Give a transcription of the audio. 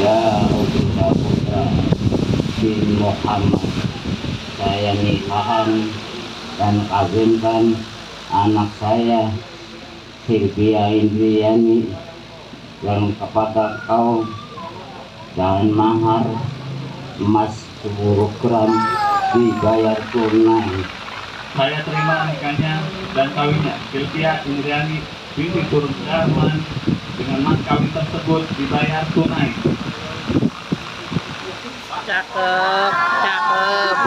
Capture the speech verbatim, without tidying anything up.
Ya putra putra bin Muhammad, saya nikahan dan kawinkan anak saya Silvia Indriani yang kepada kau dan mahar emas sepuluh gram dibayar tunai. Saya terima nikahnya dan kawinnya Silvia Indriani binti Turun Darman dengan mas kawin tersebut dibayar tunai. Cakep, cakep.